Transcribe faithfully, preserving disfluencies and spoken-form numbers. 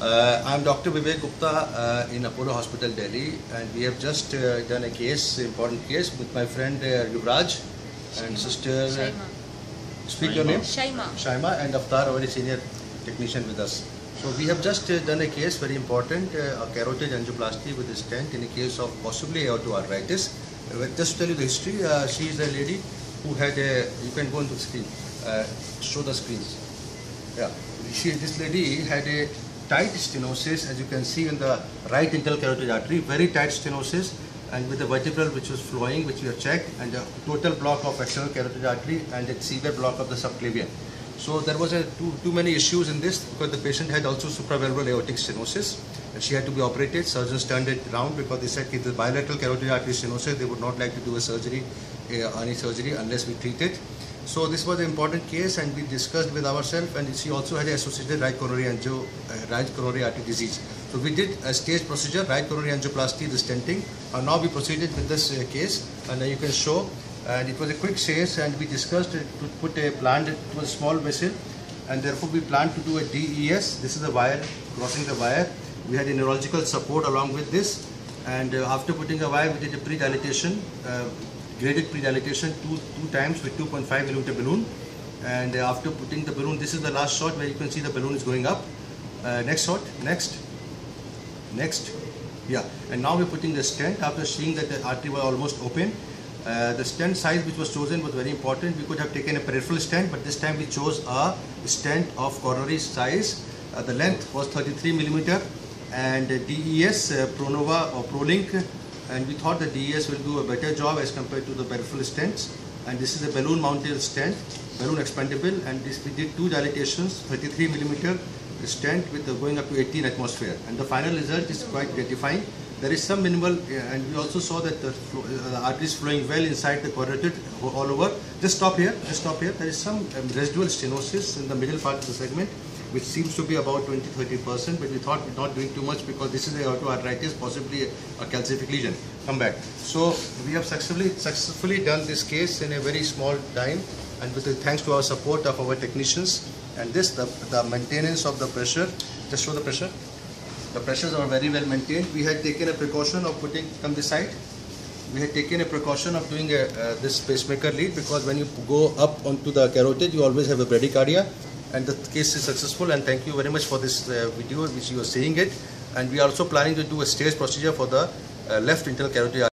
Uh, I'm Doctor Vivek Gupta uh, in Apollo Hospital, Delhi, and we have just uh, done a case, important case, with my friend uh, Yuvraj and sister. Shaima. Speak your name. Shaima. Shaima and Avtar, a very senior technician with us. So we have just uh, done a case, very important, uh, a carotid angioplasty with a stent in a case of possibly aortoarthritis. Uh, just to tell you the history, uh, she is a lady who had a. You can go into the screen. Uh, show the screens. Yeah, she. This lady had a tight stenosis, as you can see in the right internal carotid artery, very tight stenosis, and with the vertebral which was flowing, which we have checked, and a total block of external carotid artery and a severe block of the subclavian. So there was a too, too many issues in this because the patient had also supravalvular aortic stenosis, and she had to be operated. Surgeons turned it around because they said if the bilateral carotid artery stenosis, they would not like to do a surgery, uh, any surgery unless we treat it. So this was an important case, and we discussed with ourselves, and she also had associated right coronary angio, uh, right coronary artery disease. So we did a stage procedure, right coronary angioplasty, the stenting, and now we proceeded with this uh, case, and uh, you can show, and it was a quick case, and we discussed it to put a planned, it was a small vessel, and therefore we planned to do a D E S. This is the wire, crossing the wire. We had a neurological support along with this, and uh, after putting a wire, we did a pre-dilatation. Uh, graded pre-dilatation two, two times with two point five millimeter balloon, and uh, after putting the balloon, this is the last shot where you can see the balloon is going up. Uh, next shot, next, next, yeah, and now we're putting the stent after seeing that the artery was almost open. Uh, the stent size which was chosen was very important. We could have taken a peripheral stent, but this time we chose a stent of coronary size. Uh, the length was thirty-three millimeter, and uh, D E S, uh, Pronova or Prolink, and we thought the D E S will do a better job as compared to the peripheral stents. And this is a balloon mounted stent, balloon expandable, and this we did two dilatations, thirty-three millimeter stent with the going up to eighteen atmosphere, and the final result is quite gratifying. There is some minimal, uh, and we also saw that the, uh, the artery is flowing well inside the carotid all over. Just stop here, just stop here. There is some um, residual stenosis in the middle part of the segment, which seems to be about twenty to thirty percent, but we thought we're not doing too much because this is a aortoarthritis, possibly a, a calcific lesion. Come back. So we have successfully successfully done this case in a very small time, and with the, thanks to our support of our technicians, and this, the, the maintenance of the pressure, just show the pressure. The pressures are very well maintained. We had taken a precaution of putting, come this side, we had taken a precaution of doing a, uh, this pacemaker lead, because when you go up onto the carotid, you always have a bradycardia. And the case is successful, and thank you very much for this uh, video which you are seeing it. And we are also planning to do a stage procedure for the uh, left internal carotid artery.